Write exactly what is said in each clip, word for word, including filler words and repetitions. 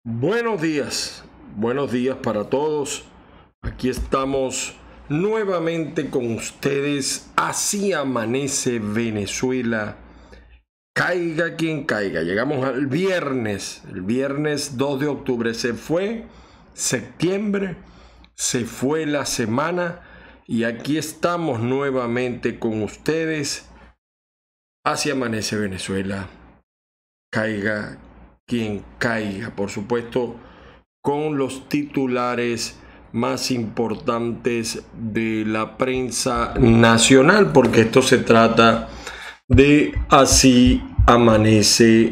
Buenos días, buenos días para todos. Aquí estamos nuevamente con ustedes. Así amanece Venezuela. Caiga quien caiga. Llegamos al viernes, el viernes dos de octubre. Se fue septiembre, se fue la semana y aquí estamos nuevamente con ustedes. Así amanece Venezuela. Caiga quien caiga, por supuesto, con los titulares más importantes de la prensa nacional, porque esto se trata de Así amanece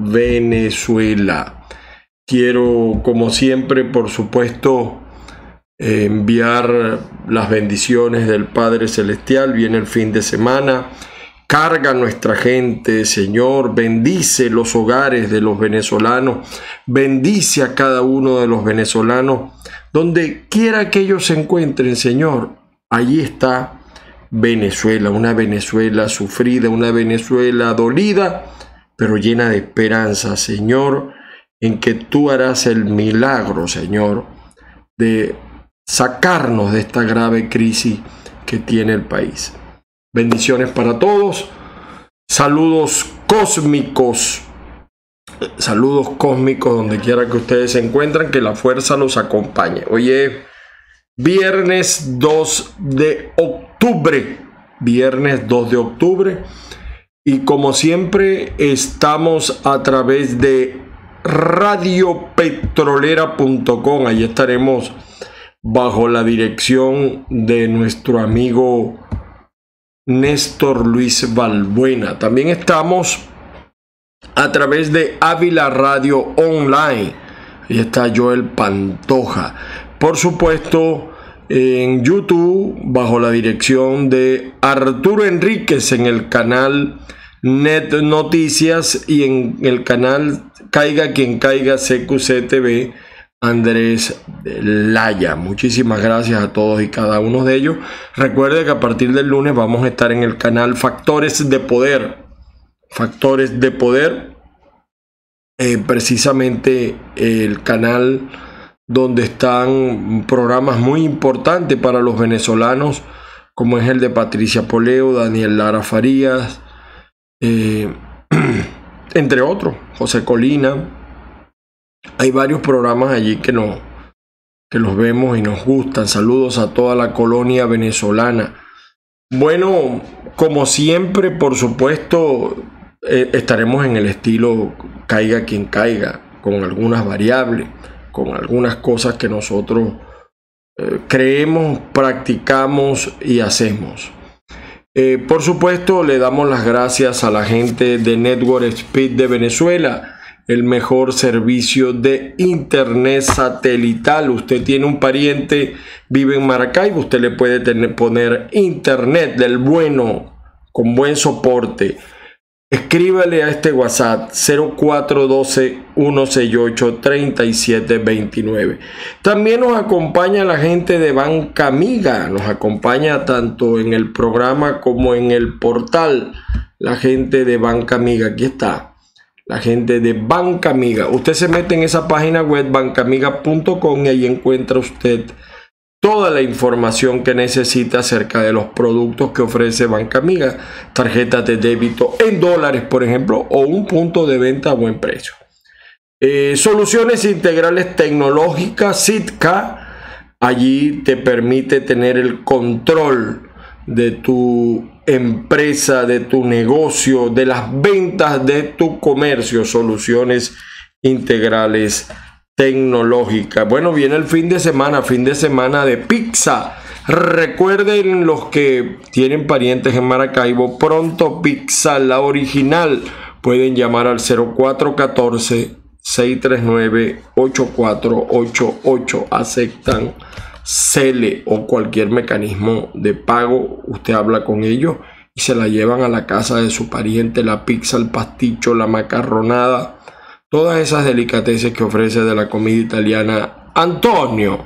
Venezuela. Quiero, como siempre, por supuesto, enviar las bendiciones del Padre Celestial. Viene el fin de semana. Carga a nuestra gente, Señor, bendice los hogares de los venezolanos, bendice a cada uno de los venezolanos, donde quiera que ellos se encuentren, Señor. Allí está Venezuela, una Venezuela sufrida, una Venezuela dolida, pero llena de esperanza, Señor, en que tú harás el milagro, Señor, de sacarnos de esta grave crisis que tiene el país. Bendiciones para todos, saludos cósmicos, saludos cósmicos donde quiera que ustedes se encuentren, que la fuerza los acompañe. Hoy es viernes dos de octubre, viernes dos de octubre, y como siempre estamos a través de radio petrolera punto com. Allí estaremos bajo la dirección de nuestro amigo Néstor Luis Balbuena. También estamos a través de Ávila Radio Online. Ahí está Joel Pantoja. Por supuesto, en YouTube, bajo la dirección de Arturo Enríquez, en el canal Net Noticias, y en el canal Caiga Quien Caiga C Q C T V, Andrés Laya. Muchísimas gracias a todos y cada uno de ellos. Recuerde que a partir del lunes vamos a estar en el canal Factores de Poder. Factores de Poder, eh, precisamente el canal donde están programas muy importantes para los venezolanos, como es el de Patricia Poleo, Daniel Lara Farías, eh, entre otros, José Colina. Hay varios programas allí que, no, que los vemos y nos gustan. Saludos a toda la colonia venezolana. Bueno, como siempre, por supuesto, eh, estaremos en el estilo Caiga Quien Caiga, con algunas variables, con algunas cosas que nosotros eh, creemos, practicamos y hacemos. Eh, por supuesto, le damos las gracias a la gente de Network Speed de Venezuela, el mejor servicio de internet satelital. Usted tiene un pariente, vive en Maracaibo, usted le puede tener, poner internet del bueno, con buen soporte. Escríbale a este WhatsApp cero cuatro uno dos, uno seis ocho, tres siete dos nueve. También nos acompaña la gente de Banca Amiga, nos acompaña tanto en el programa como en el portal. La gente de Banca Amiga, aquí está. La gente de Banca Amiga. Usted se mete en esa página web banca amiga punto com y ahí encuentra usted toda la información que necesita acerca de los productos que ofrece Banca Amiga. Tarjetas de débito en dólares, por ejemplo, o un punto de venta a buen precio. Eh, soluciones integrales tecnológicas, Sitka. Allí te permite tener el control de tu empresa, de tu negocio, de las ventas de tu comercio. Soluciones integrales tecnológicas. Bueno, viene el fin de semana, fin de semana de pizza. Recuerden, los que tienen parientes en Maracaibo, Pronto Pizza, la original. Pueden llamar al cero cuatro uno cuatro, seis tres nueve, ocho cuatro ocho ocho. Aceptan Cele o cualquier mecanismo de pago. Usted habla con ellos y se la llevan a la casa de su pariente. La pizza, el pasticho, la macarronada, todas esas delicateces que ofrece de la comida italiana Antonio.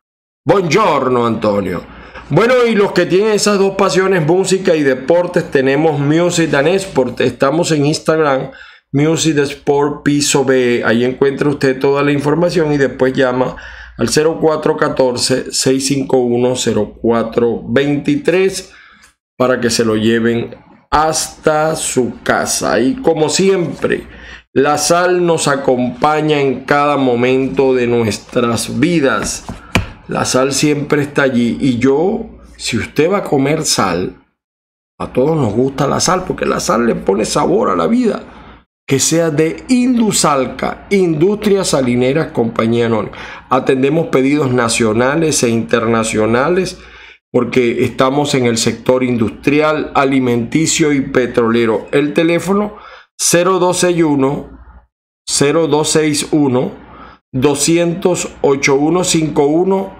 Buongiorno, Antonio. Bueno, y los que tienen esas dos pasiones, música y deportes, tenemos Music and Sport. Estamos en Instagram Music Sport Piso B. Ahí encuentra usted toda la información y después llama al cero cuatro uno cuatro, seis cinco uno, cero cuatro dos tres para que se lo lleven hasta su casa. Y como siempre, la sal nos acompaña en cada momento de nuestras vidas. La sal siempre está allí. Y yo, si usted va a comer sal, a todos nos gusta la sal porque la sal le pone sabor a la vida. Que sea de Indusalca, Industrias Salineras Compañía Anónima. Atendemos pedidos nacionales e internacionales porque estamos en el sector industrial, alimenticio y petrolero. El teléfono cero dos seis uno, cero dos seis uno, doscientos, ochenta y uno cincuenta y uno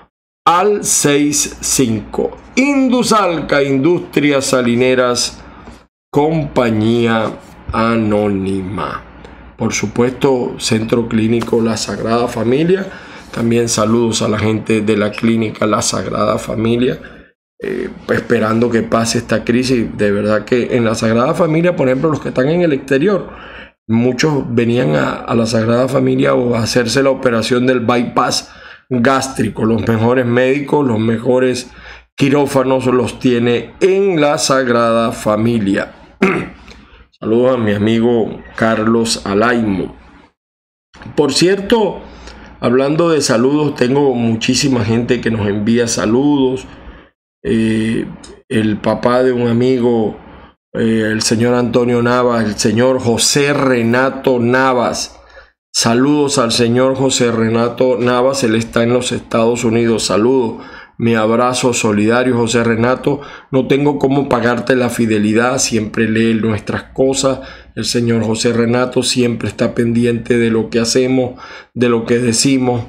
al sesenta y cinco. Indusalca, Industrias Salineras Compañía Anónima. Por supuesto, Centro Clínico La Sagrada Familia. También saludos a la gente de la clínica La Sagrada Familia, eh, esperando que pase esta crisis. De verdad que en la Sagrada Familia, por ejemplo, los que están en el exterior, muchos venían a, a la Sagrada Familia o a hacerse la operación del bypass gástrico. Los mejores médicos, los mejores quirófanos los tiene en la Sagrada Familia. Saludos a mi amigo Carlos Alaimo. Por cierto, hablando de saludos, tengo muchísima gente que nos envía saludos. Eh, el papá de un amigo, eh, el señor Antonio Navas, el señor José Renato Navas. Saludos al señor José Renato Navas, él está en los Estados Unidos. Saludos. Mi abrazo solidario, José Renato. No tengo cómo pagarte la fidelidad, siempre lee nuestras cosas. El señor José Renato siempre está pendiente de lo que hacemos, de lo que decimos.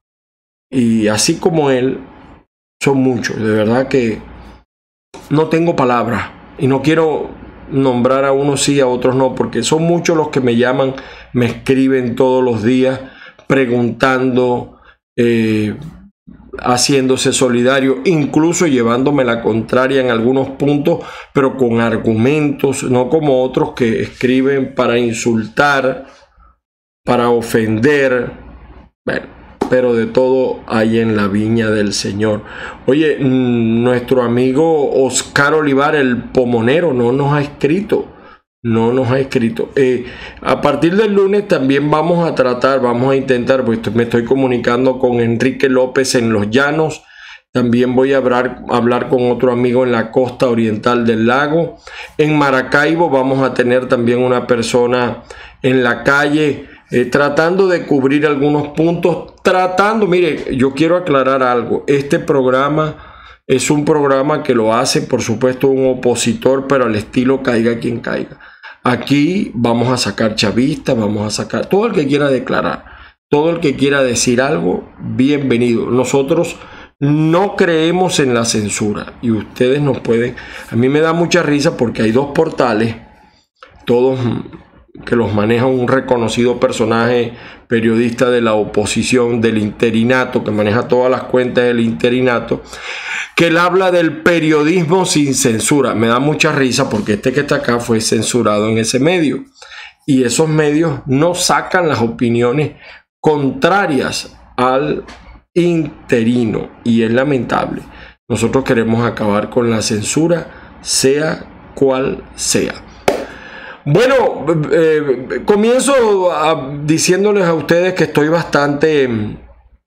Y así como él, son muchos. De verdad que no tengo palabras. Y no quiero nombrar a unos sí, a otros no, porque son muchos los que me llaman, me escriben todos los días, preguntando, eh, haciéndose solidario, incluso llevándome la contraria en algunos puntos, pero con argumentos, no como otros que escriben para insultar, para ofender. Bueno, pero de todo hay en la viña del Señor. Oye, nuestro amigo Oscar Olivar, el Pomonero, no nos ha escrito. No nos ha escrito. Eh, a partir del lunes también vamos a tratar, vamos a intentar, pues me estoy comunicando con Enrique López en Los Llanos. También voy a hablar, hablar con otro amigo en la costa oriental del lago. En Maracaibo vamos a tener también una persona en la calle, eh, tratando de cubrir algunos puntos. Tratando, mire, yo quiero aclarar algo. Este programa es un programa que lo hace, por supuesto, un opositor, pero al estilo caiga quien caiga. Aquí vamos a sacar chavistas, vamos a sacar todo el que quiera declarar, todo el que quiera decir algo, bienvenido. Nosotros no creemos en la censura y ustedes nos pueden... A mí me da mucha risa porque hay dos portales, todos que los maneja un reconocido personaje periodista de la oposición, del interinato, que maneja todas las cuentas del interinato, que él habla del periodismo sin censura. Me da mucha risa porque este que está acá fue censurado en ese medio. Y esos medios no sacan las opiniones contrarias al interino. Y es lamentable. Nosotros queremos acabar con la censura, sea cual sea. Bueno, eh, comienzo a, diciéndoles a ustedes que estoy bastante, mm,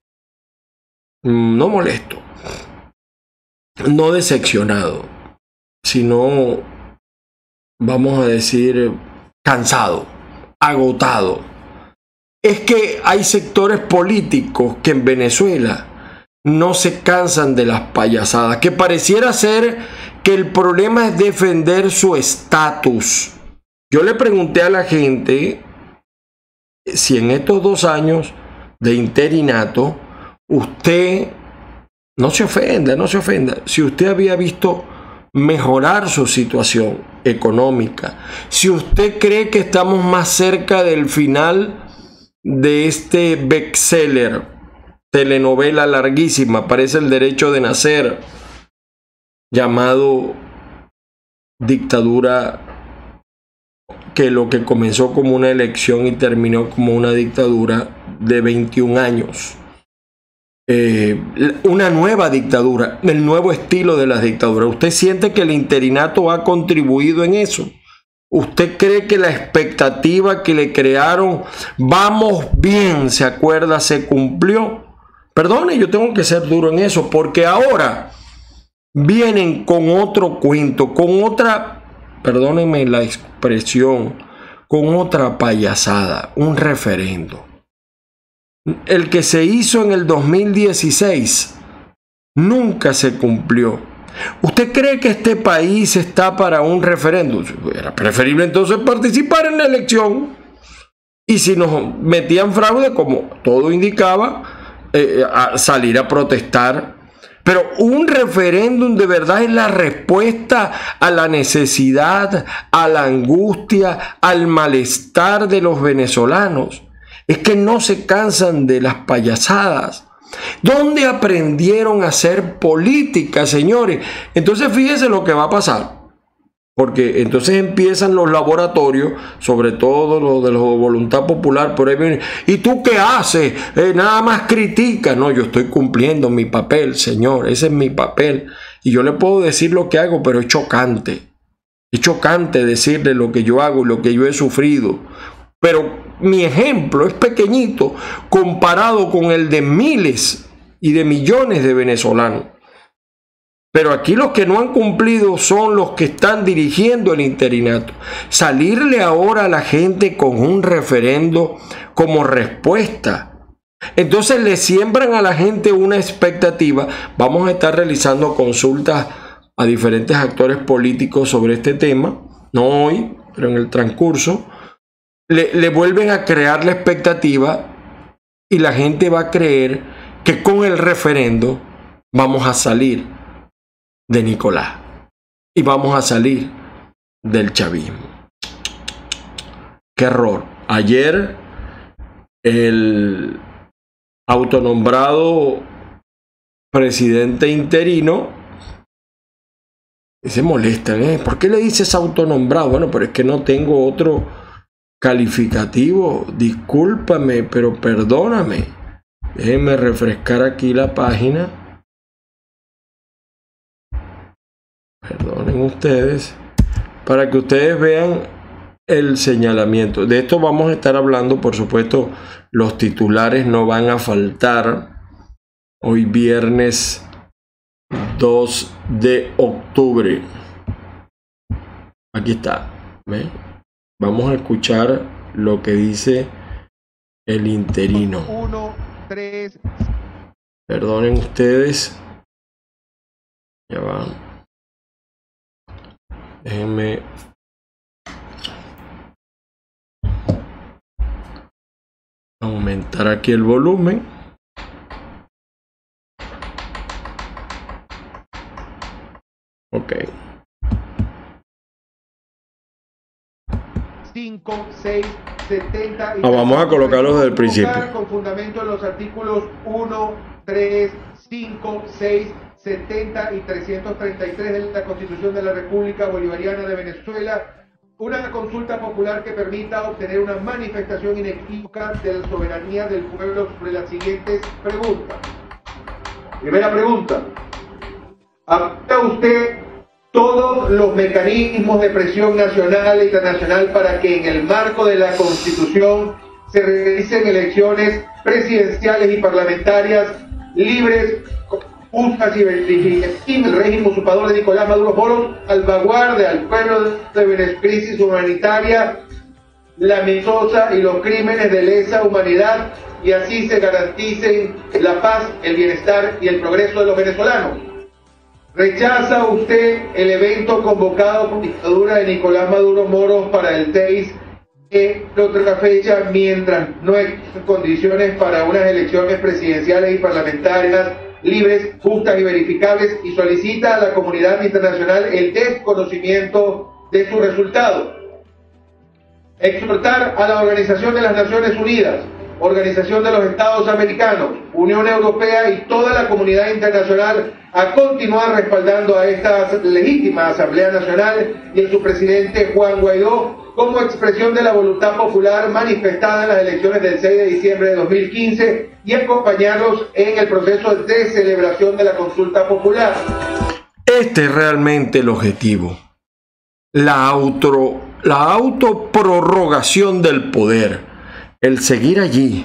no molesto, no decepcionado, sino, vamos a decir, cansado, agotado. Es que hay sectores políticos que en Venezuela no se cansan de las payasadas, que pareciera ser que el problema es defender su estatus. Yo le pregunté a la gente si en estos dos años de interinato usted, no se ofenda, no se ofenda, si usted había visto mejorar su situación económica, si usted cree que estamos más cerca del final de este bestseller, telenovela larguísima, parece El Derecho de Nacer, llamado Dictadura, que lo que comenzó como una elección y terminó como una dictadura de veintiún años. Eh, una nueva dictadura, el nuevo estilo de las dictaduras. ¿Usted siente que el interinato ha contribuido en eso? ¿Usted cree que la expectativa que le crearon, vamos bien, se acuerda, se cumplió? Perdone, yo tengo que ser duro en eso, porque ahora vienen con otro cuento, con otra, perdónenme la expresión, con otra payasada, un referendo. El que se hizo en el dos mil dieciséis nunca se cumplió. ¿Usted cree que este país está para un referéndum? Era preferible entonces participar en la elección. Y si nos metían fraude, como todo indicaba, eh, a salir a protestar. Pero un referéndum de verdad es la respuesta a la necesidad, a la angustia, al malestar de los venezolanos. Es que no se cansan de las payasadas. ¿Dónde aprendieron a hacer política, señores? Entonces fíjense lo que va a pasar. Porque entonces empiezan los laboratorios, sobre todo los de la voluntad popular, por ahí viene. ¿Y tú qué haces? Eh, nada más critica. No, yo estoy cumpliendo mi papel, señor. Ese es mi papel. Y yo le puedo decir lo que hago, pero es chocante. Es chocante decirle lo que yo hago y lo que yo he sufrido. Pero mi ejemplo es pequeñito comparado con el de miles y de millones de venezolanos. Pero aquí los que no han cumplido son los que están dirigiendo el interinato. Salirle ahora a la gente con un referendo como respuesta. Entonces le siembran a la gente una expectativa. Vamos a estar realizando consultas a diferentes actores políticos sobre este tema. No hoy, pero en el transcurso. Le, le vuelven a crear la expectativa y la gente va a creer que con el referendo vamos a salir de Nicolás y vamos a salir del chavismo. ¡Qué error! Ayer el autonombrado presidente interino se molestan, ¿eh? ¿Por qué le dices autonombrado? Bueno, pero es que no tengo otro calificativo, discúlpame, pero perdóname. Déjenme refrescar aquí la página. Perdonen ustedes, para que ustedes vean el señalamiento. De esto vamos a estar hablando, por supuesto, los titulares no van a faltar. Hoy viernes dos de octubre. Aquí está. ¿Ven? Vamos a escuchar lo que dice el interino. Uno, tres. Perdonen ustedes. Ya va. Déjenme. Aumentar aquí el volumen. Ok. cinco, seis, setenta y ah, vamos a colocarlos desde el principio. Con fundamento en los artículos uno, tres, cinco, seis, setenta y trescientos treinta y tres de la Constitución de la República Bolivariana de Venezuela, una consulta popular que permita obtener una manifestación inequívoca de la soberanía del pueblo sobre las siguientes preguntas. Primera pregunta. ¿Acepta usted todos los mecanismos de presión nacional e internacional para que en el marco de la Constitución se realicen elecciones presidenciales y parlamentarias libres, justas y verificadas? El régimen usurpador de Nicolás Maduro Moros salvaguarde al pueblo de Venezuela, crisis humanitaria lametosa y los crímenes de lesa humanidad, y así se garanticen la paz, el bienestar y el progreso de los venezolanos. ¿Rechaza usted el evento convocado por la dictadura de Nicolás Maduro Moros para el seis de otra fecha, mientras no existen condiciones para unas elecciones presidenciales y parlamentarias libres, justas y verificables, y solicita a la comunidad internacional el desconocimiento de su resultado? Exhortar a la Organización de las Naciones Unidas, Organización de los Estados Americanos, Unión Europea y toda la comunidad internacional a continuar respaldando a esta legítima Asamblea Nacional y a su presidente Juan Guaidó como expresión de la voluntad popular manifestada en las elecciones del seis de diciembre de dos mil quince y acompañarlos en el proceso de celebración de la consulta popular. Este es realmente el objetivo. La, auto, la autoprorrogación del poder. El seguir allí,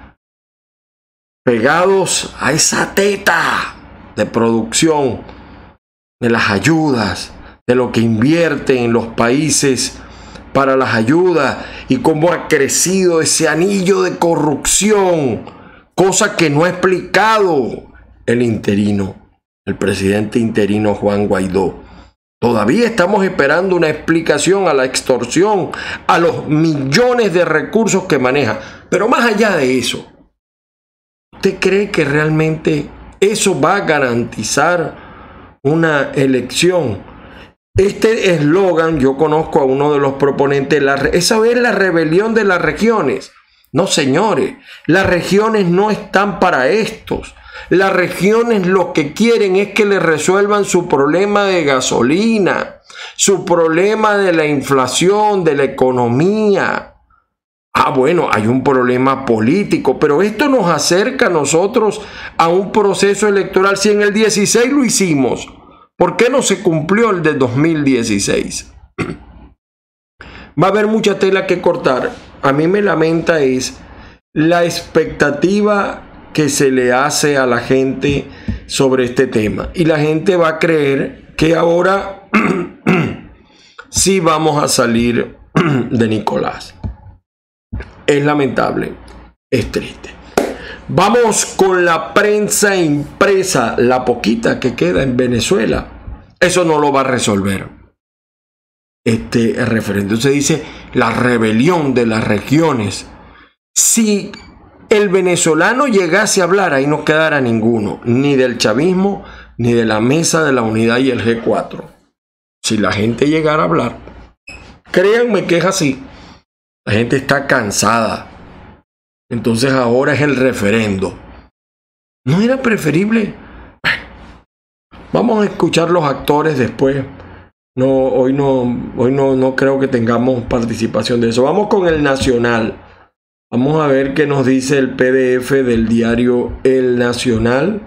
pegados a esa teta de producción, de las ayudas, de lo que invierte en los países para las ayudas y cómo ha crecido ese anillo de corrupción, cosa que no ha explicado el interino, el presidente interino Juan Guaidó. Todavía estamos esperando una explicación a la extorsión, a los millones de recursos que maneja. Pero más allá de eso, ¿usted cree que realmente eso va a garantizar una elección? Este eslogan, yo conozco a uno de los proponentes, la, esa es la rebelión de las regiones. No, señores, las regiones no están para estos. Las regiones lo que quieren es que le resuelvan su problema de gasolina, su problema de la inflación, de la economía. Ah, bueno, hay un problema político, pero esto nos acerca a nosotros a un proceso electoral. Si en el dieciséis lo hicimos, ¿por qué no se cumplió el de dos mil dieciséis? Va a haber mucha tela que cortar. A mí me lamenta es la expectativa que se le hace a la gente sobre este tema. Y la gente va a creer que ahora sí vamos a salir de Nicolás. Es lamentable, es triste. Vamos con la prensa impresa, la poquita que queda en Venezuela. Eso no lo va a resolver este referéndum. Se dice la rebelión de las regiones. Si el venezolano llegase a hablar, ahí no quedara ninguno, ni del chavismo, ni de la mesa de la unidad y el G cuatro. Si la gente llegara a hablar, créanme que es así. La gente está cansada. Entonces ahora es el referendo. ¿No era preferible? Bueno, vamos a escuchar los actores después. No, hoy no, hoy no, no creo que tengamos participación de eso. Vamos con el Nacional. Vamos a ver qué nos dice el P D F del diario El Nacional.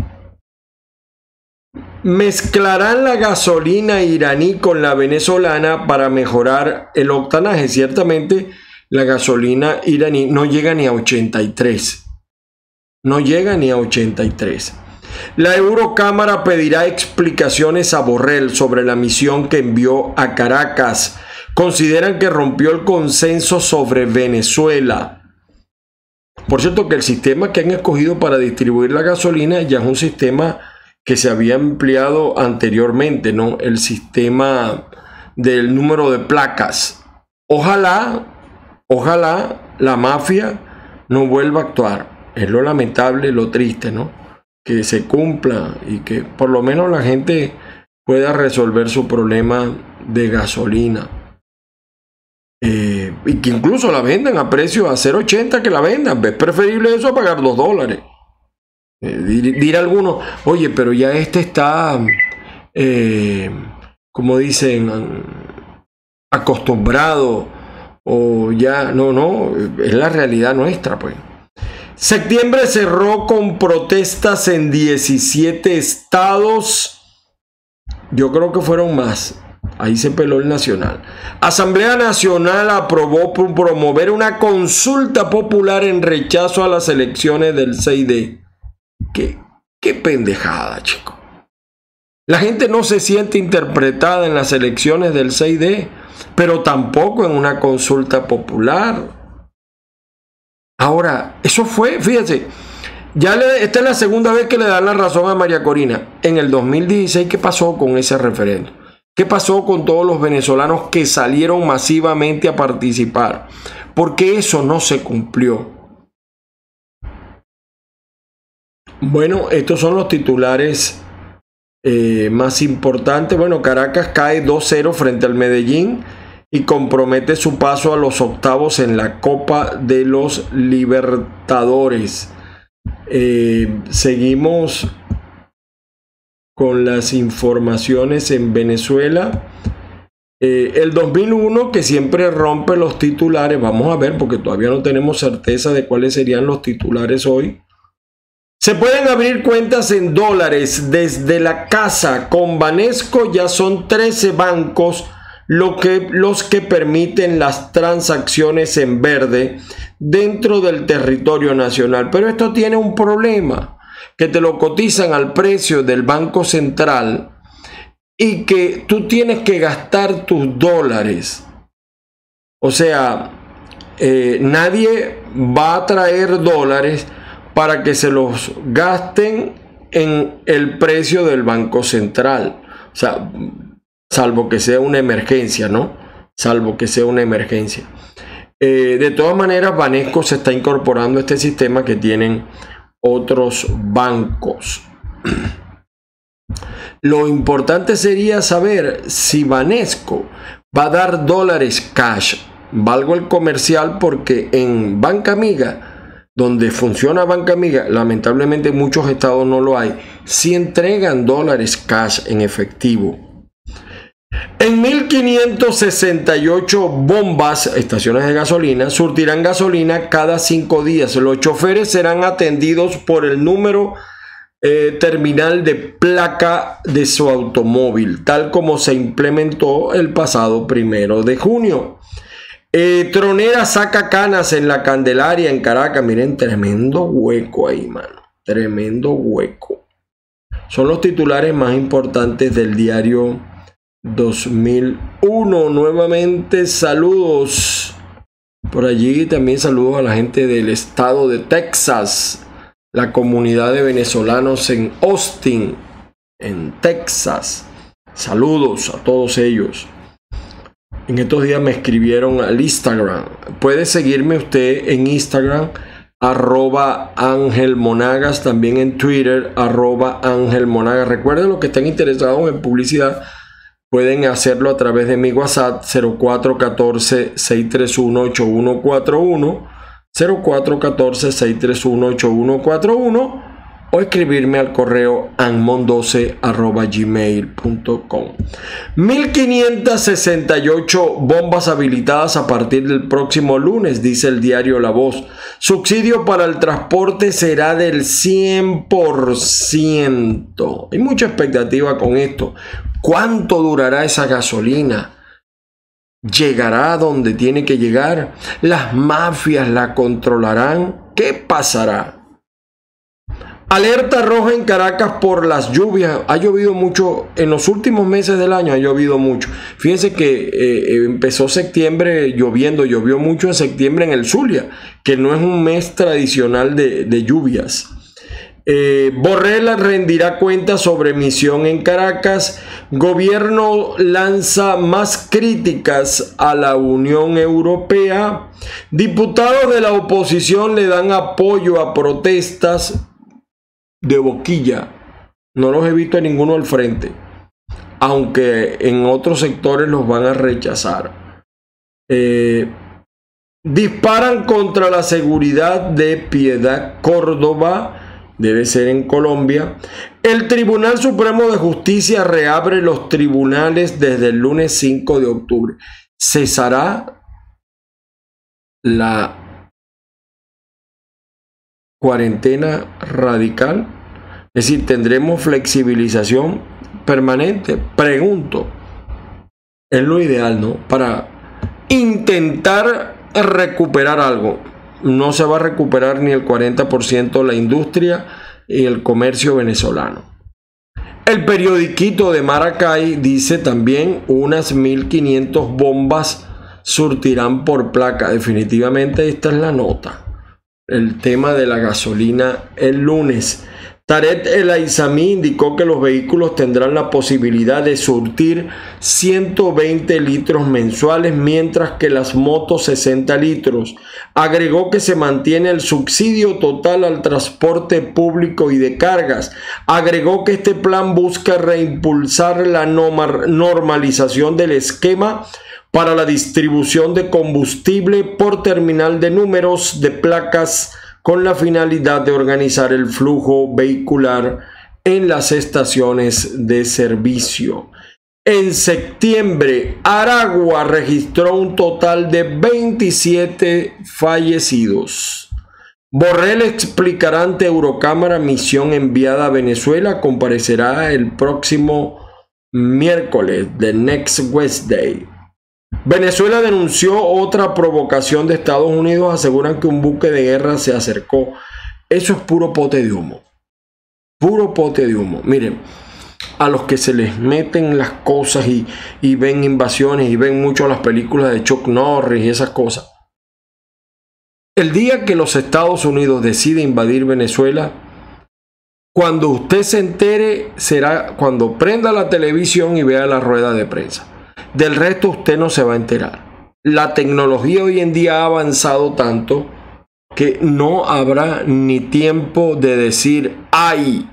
Mezclarán la gasolina iraní con la venezolana para mejorar el octanaje. Ciertamente la gasolina iraní no llega ni a ochenta y tres. No llega ni a ochenta y tres. La Eurocámara pedirá explicaciones a Borrell sobre la misión que envió a Caracas. Consideran que rompió el consenso sobre Venezuela. Por cierto, que el sistema que han escogido para distribuir la gasolina ya es un sistema que se había empleado anteriormente, ¿no? El sistema del número de placas. Ojalá, ojalá la mafia no vuelva a actuar. Es lo lamentable, lo triste, ¿no? Que se cumpla y que por lo menos la gente pueda resolver su problema de gasolina. Eh, y que incluso la vendan a precio a cero ochenta, que la vendan. Es preferible eso a pagar dos dólares. Eh, dir, dir alguno, oye, pero ya este está, eh, como dicen, acostumbrado, o ya, no, no, es la realidad nuestra, pues. Septiembre cerró con protestas en diecisiete estados. Yo creo que fueron más. Ahí se peló el Nacional. Asamblea Nacional aprobó promover una consulta popular en rechazo a las elecciones del seis de. Qué, qué pendejada, chico. La gente no se siente interpretada en las elecciones del seis de, pero tampoco en una consulta popular. Ahora, eso fue, fíjense, ya le, esta es la segunda vez que le dan la razón a María Corina. En el dos mil dieciséis, ¿qué pasó con ese referendo? ¿Qué pasó con todos los venezolanos que salieron masivamente a participar? Porque eso no se cumplió. Bueno, estos son los titulares eh, más importantes. Bueno, Caracas cae dos cero frente al Medellín y compromete su paso a los octavos en la Copa de los Libertadores. Eh, seguimos con las informaciones en Venezuela. Eh, el dos mil uno, que siempre rompe los titulares, vamos a ver porque todavía no tenemos certeza de cuáles serían los titulares hoy. Se pueden abrir cuentas en dólares desde la casa. Con Banesco ya son trece bancos lo que, los que permiten las transacciones en verde dentro del territorio nacional. Pero esto tiene un problema, que te lo cotizan al precio del Banco Central y que tú tienes que gastar tus dólares. O sea, eh, nadie va a traer dólares para que se los gasten en el precio del Banco Central. O sea, salvo que sea una emergencia, ¿no? Salvo que sea una emergencia. Eh, de todas maneras, Banesco se está incorporando a este sistema que tienen otros bancos. Lo importante sería saber si Banesco va a dar dólares cash. Valgo el comercial porque en Banca Amiga, donde funciona Banca Amiga, lamentablemente en muchos estados no lo hay, si entregan dólares cash en efectivo. En mil quinientos sesenta y ocho bombas, estaciones de gasolina, surtirán gasolina cada cinco días. Los choferes serán atendidos por el número eh, terminal de placa de su automóvil, tal como se implementó el pasado primero de junio. Eh, Tronera saca canas en la Candelaria en Caracas. Miren, tremendo hueco ahí, mano. Tremendo hueco. Son los titulares más importantes del diario dos mil uno. Nuevamente saludos por allí. También saludos a la gente del estado de Texas, la comunidad de venezolanos en Austin, en Texas. Saludos a todos ellos. En estos días me escribieron al Instagram. Puede seguirme usted en Instagram, arroba Ángel Monagas, también en Twitter, arroba Ángel Monagas. Recuerden, los que estén interesados en publicidad, pueden hacerlo a través de mi WhatsApp cero cuatro uno cuatro, seis tres uno, ocho uno cuatro uno, cero cuatro uno cuatro, seis tres uno, ocho uno cuatro uno, o escribirme al correo anmon doce arroba gmail punto com. mil quinientas sesenta y ocho bombas habilitadas a partir del próximo lunes, dice el diario La Voz. Subsidio para el transporte será del cien por ciento. Hay mucha expectativa con esto. ¿Cuánto durará esa gasolina? ¿Llegará a donde tiene que llegar? ¿Las mafias la controlarán? ¿Qué pasará? Alerta roja en Caracas por las lluvias. Ha llovido mucho en los últimos meses del año, ha llovido mucho. Fíjense que eh, empezó septiembre lloviendo, llovió mucho en septiembre en el Zulia, que no es un mes tradicional de, de lluvias. Eh, Borrell rendirá cuentas sobre emisión en Caracas. Gobierno lanza más críticas a la Unión Europea. Diputados de la oposición le dan apoyo a protestas de boquilla. No los he visto a ninguno al frente, aunque en otros sectores los van a rechazar. Eh, disparan contra la seguridad de Piedad Córdoba, debe ser en Colombia. El Tribunal Supremo de Justicia reabre los tribunales desde el lunes cinco de octubre. ¿Cesará la cuarentena radical? Es decir, ¿tendremos flexibilización permanente? Pregunto. Es lo ideal, ¿no? Para intentar recuperar algo. No se va a recuperar ni el cuarenta por ciento la industria y el comercio venezolano. El periodiquito de Maracay dice también unas mil quinientas bombas surtirán por placa. Definitivamente esta es la nota. El tema de la gasolina el lunes. Tarek El Aizami indicó que los vehículos tendrán la posibilidad de surtir ciento veinte litros mensuales, mientras que las motos sesenta litros. Agregó que se mantiene el subsidio total al transporte público y de cargas. Agregó que este plan busca reimpulsar la normalización del esquema para la distribución de combustible por terminal de números de placas, con la finalidad de organizar el flujo vehicular en las estaciones de servicio. En septiembre, Aragua registró un total de veintisiete fallecidos. Borrell explicará ante Eurocámara misión enviada a Venezuela. Comparecerá el próximo miércoles, the next Wednesday. Venezuela denunció otra provocación de Estados Unidos. Aseguran que un buque de guerra se acercó. Eso es puro pote de humo. Puro pote de humo. Miren, a los que se les meten las cosas y, y ven invasiones y ven mucho las películas de Chuck Norris y esas cosas. El día que los Estados Unidos decide invadir Venezuela, cuando usted se entere, será cuando prenda la televisión y vea la rueda de prensa. Del resto usted no se va a enterar. La tecnología hoy en día ha avanzado tanto que no habrá ni tiempo de decir ¡ay!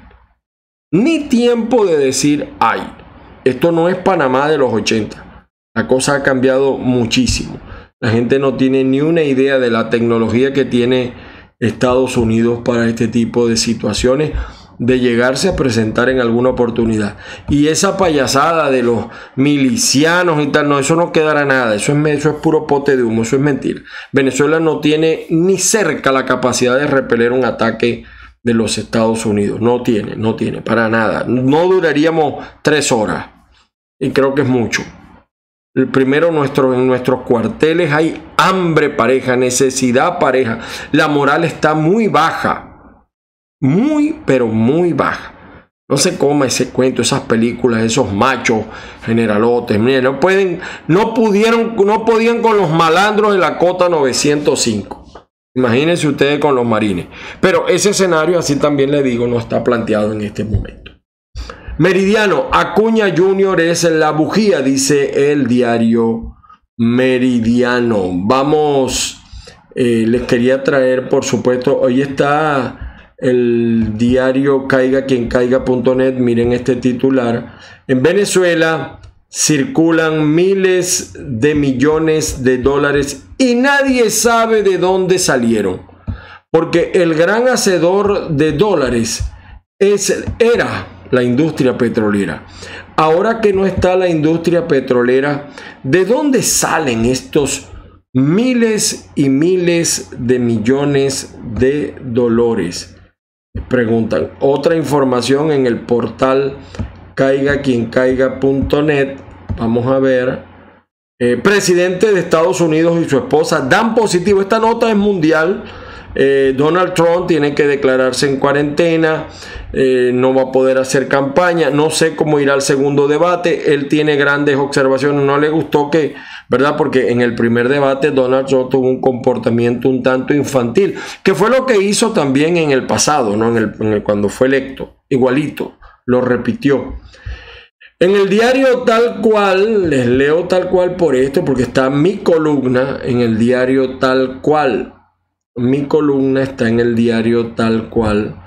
Ni tiempo de decir ¡ay! Esto no es Panamá de los ochenta. La cosa ha cambiado muchísimo. La gente no tiene ni una idea de la tecnología que tiene Estados Unidos para este tipo de situaciones, de llegarse a presentar en alguna oportunidad. Y esa payasada de los milicianos y tal, no, eso no quedará nada. Eso es, eso es puro pote de humo, eso es mentira. Venezuela no tiene ni cerca la capacidad de repeler un ataque de los Estados Unidos. No tiene, no tiene, para nada. No duraríamos tres horas. Y creo que es mucho. El primero, nuestro, en nuestros cuarteles hay hambre pareja, necesidad pareja. La moral está muy baja. Muy, pero muy baja. No se coma ese cuento, esas películas, esos machos generalotes. Miren, no pueden, no pudieron, no podían con los malandros de la cota novecientos cinco. Imagínense ustedes con los marines. Pero ese escenario, así también le digo, no está planteado en este momento. Meridiano, Acuña junior es la bujía, dice el diario Meridiano. Vamos, eh, les quería traer, por supuesto, hoy está el diario caiga quien caiga punto net. Miren este titular. En Venezuela circulan miles de millones de dólares y nadie sabe de dónde salieron, porque el gran hacedor de dólares es, era la industria petrolera. Ahora que no está la industria petrolera, ¿de dónde salen estos miles y miles de millones de dólares? Preguntan. Otra información en el portal caiga quien caiga punto net. Vamos a ver. Eh, presidente de Estados Unidos y su esposa dan positivo. Esta nota es mundial. Eh, Donald Trump tiene que declararse en cuarentena, eh, no va a poder hacer campaña, no sé cómo irá el segundo debate. Él tiene grandes observaciones, no le gustó que, ¿verdad? Porque en el primer debate Donald Trump tuvo un comportamiento un tanto infantil, que fue lo que hizo también en el pasado, ¿no? En el, en el, cuando fue electo, igualito, lo repitió. En el diario Tal Cual, les leo Tal Cual por esto, porque está mi columna en el diario Tal Cual. Mi columna está en el diario Tal Cual.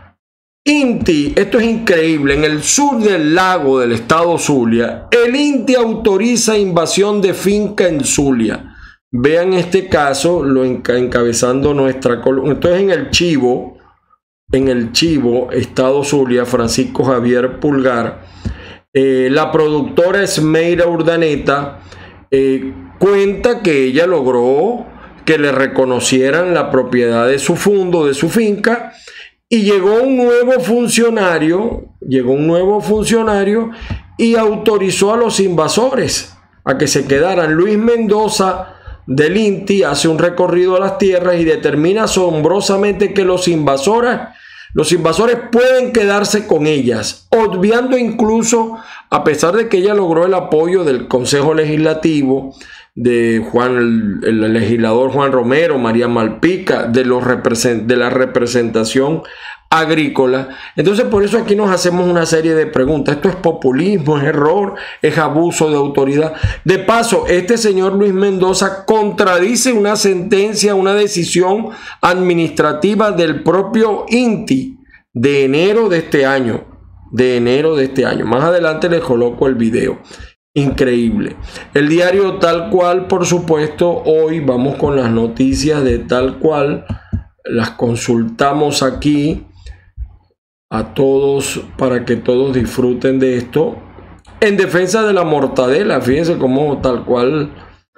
INTI, esto es increíble, en el sur del lago del estado Zulia, el INTI autoriza invasión de finca en Zulia. Vean este caso, lo enca encabezando nuestra columna. Esto es en el Chivo, en el Chivo, estado Zulia, Francisco Javier Pulgar. Eh, la productora Esmeira Urdaneta eh, cuenta que ella logró que le reconocieran la propiedad de su fondo, de su finca, y llegó un nuevo funcionario, llegó un nuevo funcionario y autorizó a los invasores a que se quedaran. Luis Mendoza del INTI hace un recorrido a las tierras y determina asombrosamente que los invasores, los invasores pueden quedarse con ellas, obviando incluso, a pesar de que ella logró el apoyo del Consejo Legislativo, de Juan, el, el legislador Juan Romero, María Malpica, de, los represent, de la representación agrícola. Entonces, por eso aquí nos hacemos una serie de preguntas. Esto es populismo, es error, es abuso de autoridad. De paso, este señor Luis Mendoza contradice una sentencia, una decisión administrativa del propio INTI de enero de este año. De enero de este año. Más adelante les coloco el video. Increíble. El diario Tal Cual, por supuesto, hoy vamos con las noticias de Tal Cual. Las consultamos aquí a todos para que todos disfruten de esto. En defensa de la mortadela, fíjense cómo tal cual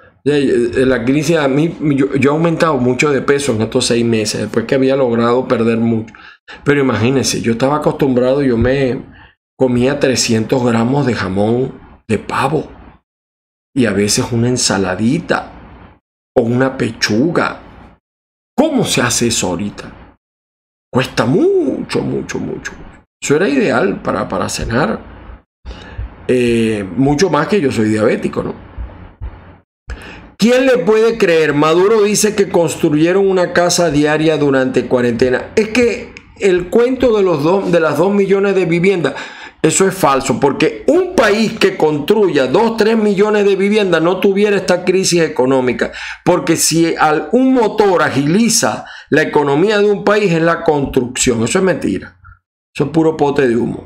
la crisis, a mí, yo, yo he aumentado mucho de peso en estos seis meses, después que había logrado perder mucho. Pero imagínense, yo estaba acostumbrado, yo me comía trescientos gramos de jamón de pavo y a veces una ensaladita o una pechuga. ¿Cómo se hace eso ahorita? Cuesta mucho, mucho, mucho. Eso era ideal para, para cenar. Eh, mucho más que yo soy diabético, ¿no? ¿Quién le puede creer? Maduro dice que construyeron una casa diaria durante cuarentena. Es que el cuento de, los dos, de las dos millones de viviendas, eso es falso, porque un país que construya dos, tres millones de viviendas no tuviera esta crisis económica, porque si un motor agiliza la economía de un país es la construcción. Eso es mentira, eso es puro pote de humo.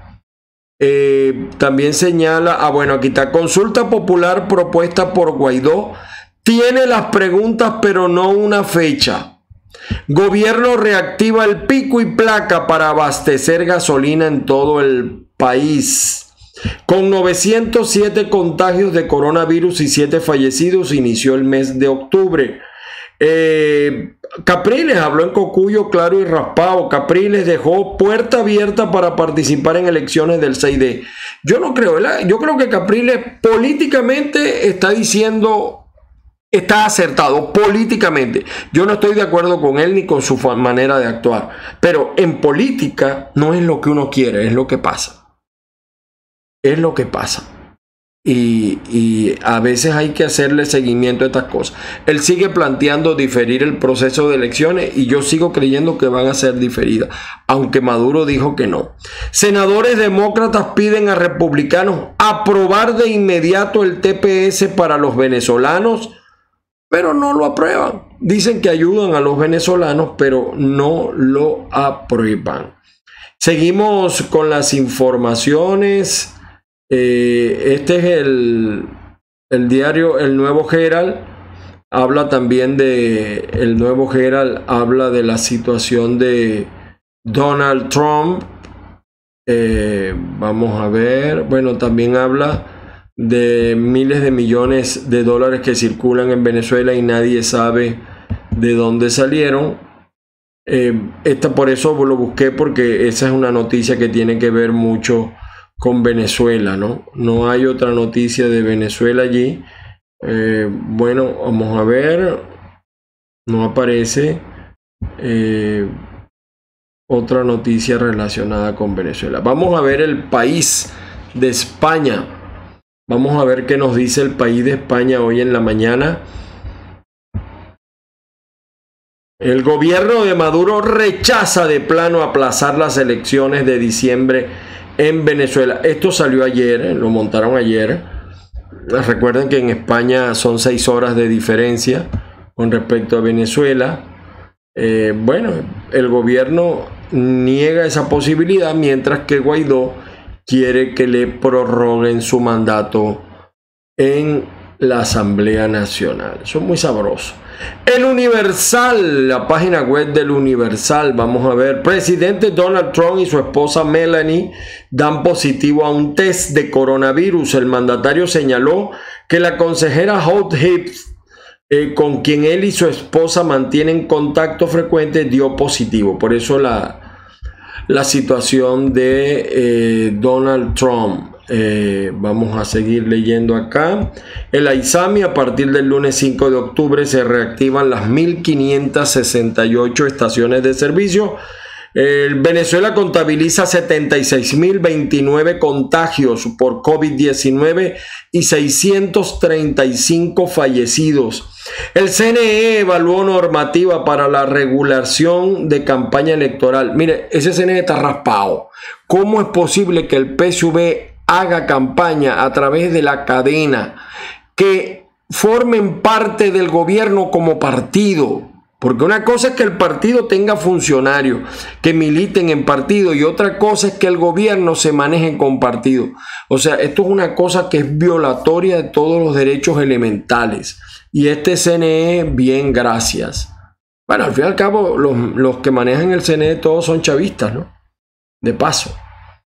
Eh, también señala, ah bueno, aquí está, consulta popular propuesta por Guaidó, tiene las preguntas pero no una fecha. Gobierno reactiva el pico y placa para abastecer gasolina en todo el país. Con novecientos siete contagios de coronavirus y siete fallecidos, inició el mes de octubre. Eh, Capriles habló en Cocuyo, claro y raspado. Capriles dejó puerta abierta para participar en elecciones del seis de. Yo no creo, ¿verdad? Yo creo que Capriles políticamente está diciendo, está acertado políticamente. Yo no estoy de acuerdo con él ni con su manera de actuar, pero en política no es lo que uno quiere, es lo que pasa. Es lo que pasa. Y, y a veces hay que hacerle seguimiento a estas cosas. Él sigue planteando diferir el proceso de elecciones y yo sigo creyendo que van a ser diferidas, aunque Maduro dijo que no. Senadores demócratas piden a republicanos aprobar de inmediato el T P S para los venezolanos, pero no lo aprueban. Dicen que ayudan a los venezolanos, pero no lo aprueban. Seguimos con las informaciones. Eh, este es el, el diario El Nuevo Herald. Habla también de el Nuevo Herald, habla de la situación de Donald Trump. Eh, vamos a ver. Bueno, también habla de miles de millones de dólares que circulan en Venezuela y nadie sabe de dónde salieron. Eh, esta por eso lo busqué, porque esa es una noticia que tiene que ver mucho con Venezuela, ¿no? No hay otra noticia de Venezuela allí. Eh, bueno, vamos a ver. No aparece eh, otra noticia relacionada con Venezuela. Vamos a ver el País de España. Vamos a ver qué nos dice el País de España hoy en la mañana. El gobierno de Maduro rechaza de plano aplazar las elecciones de diciembre en Venezuela. Esto salió ayer, lo montaron ayer. Recuerden que en España son seis horas de diferencia con respecto a Venezuela. Eh, bueno, el gobierno niega esa posibilidad, mientras que Guaidó quiere que le prorroguen su mandato en la Asamblea Nacional. Eso es muy sabroso. El Universal, la página web del Universal, vamos a ver. Presidente Donald Trump y su esposa Melania dan positivo a un test de coronavirus. El mandatario señaló que la consejera Hope Hicks, eh, con quien él y su esposa mantienen contacto frecuente, dio positivo. Por eso la, la situación de eh, Donald Trump. Eh, vamos a seguir leyendo acá. El AISAMI, a partir del lunes cinco de octubre se reactivan las mil quinientas sesenta y ocho estaciones de servicio. Eh, Venezuela contabiliza setenta y seis mil veintinueve contagios por COVID diecinueve y seiscientos treinta y cinco fallecidos. El C N E evaluó normativa para la regulación de campaña electoral. Mire, ese C N E está raspado. ¿Cómo es posible que el P S V haga campaña a través de la cadena, que formen parte del gobierno como partido? Porque una cosa es que el partido tenga funcionarios que militen en partido y otra cosa es que el gobierno se maneje con partido. O sea, esto es una cosa que es violatoria de todos los derechos elementales. Y este C N E, bien, gracias. Bueno, al fin y al cabo, los, los que manejan el C N E todos son chavistas, ¿no? De paso.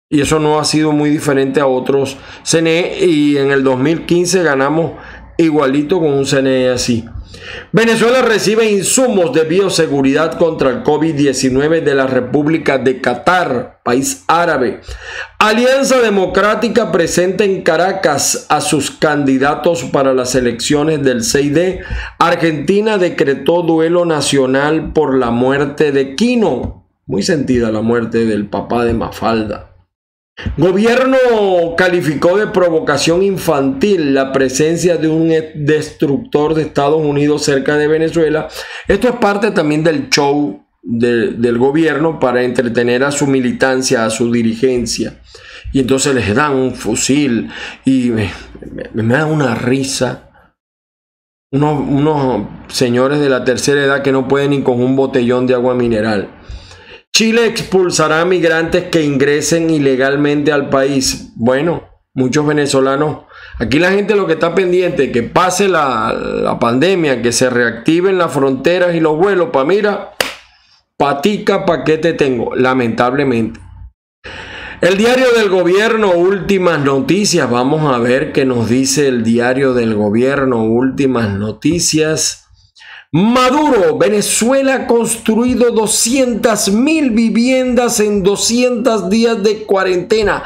Y eso no ha sido muy diferente a otros C N E, y en el dos mil quince ganamos igualito con un C N E así. Venezuela recibe insumos de bioseguridad contra el COVID diecinueve de la República de Qatar, país árabe. Alianza Democrática presenta en Caracas a sus candidatos para las elecciones del seis de. Argentina decretó duelo nacional por la muerte de Quino. Muy sentida la muerte del papá de Mafalda. Gobierno calificó de provocación infantil la presencia de un destructor de Estados Unidos cerca de Venezuela. Esto es parte también del show de, del gobierno para entretener a su militancia, a su dirigencia. Y entonces les dan un fusil y me, me, me da una risa. Unos, unos señores de la tercera edad que no pueden ni con un botellón de agua mineral. Chile expulsará a migrantes que ingresen ilegalmente al país. Bueno, muchos venezolanos, aquí la gente lo que está pendiente, que pase la, la pandemia, que se reactiven las fronteras y los vuelos, para mira, patica, pa' qué te tengo, lamentablemente. El diario del gobierno, últimas noticias, vamos a ver qué nos dice el diario del gobierno, últimas noticias. Maduro, Venezuela ha construido doscientas mil viviendas en doscientos días de cuarentena.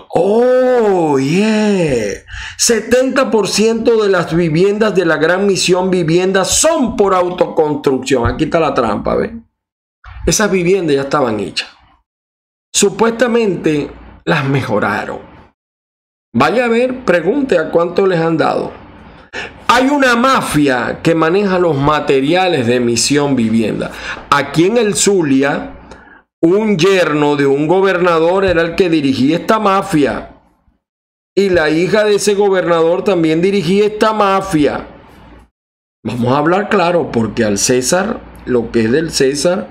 Oh, yeah. setenta por ciento de las viviendas de la Gran Misión Vivienda son por autoconstrucción. Aquí está la trampa, ¿ves? Esas viviendas ya estaban hechas. Supuestamente las mejoraron. Vaya a ver, pregunte a cuánto les han dado. Hay una mafia que maneja los materiales de Misión Vivienda. Aquí en el Zulia, un yerno de un gobernador era el que dirigía esta mafia. Y la hija de ese gobernador también dirigía esta mafia. Vamos a hablar claro, porque al César, lo que es del César,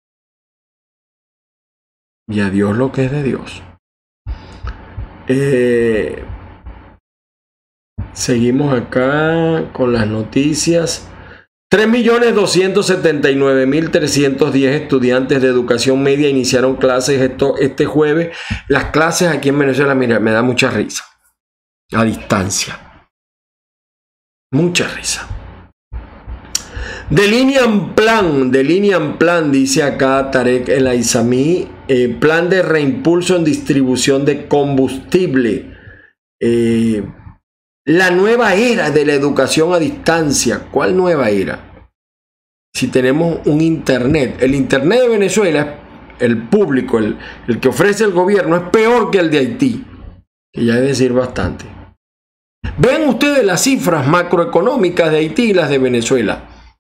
y a Dios lo que es de Dios. Eh... Seguimos acá con las noticias. tres millones doscientos setenta y nueve mil trescientos diez estudiantes de educación media iniciaron clases esto, este jueves. Las clases aquí en Venezuela, mira, me da mucha risa. A distancia. Mucha risa. Delinean plan, delinean plan, dice acá Tarek El Aizami, eh, plan de reimpulso en distribución de combustible. Eh... La nueva era de la educación a distancia. ¿Cuál nueva era? Si tenemos un internet. El internet de Venezuela, el público, el, el que ofrece el gobierno, es peor que el de Haití. Que ya es decir bastante. Vean ustedes las cifras macroeconómicas de Haití y las de Venezuela.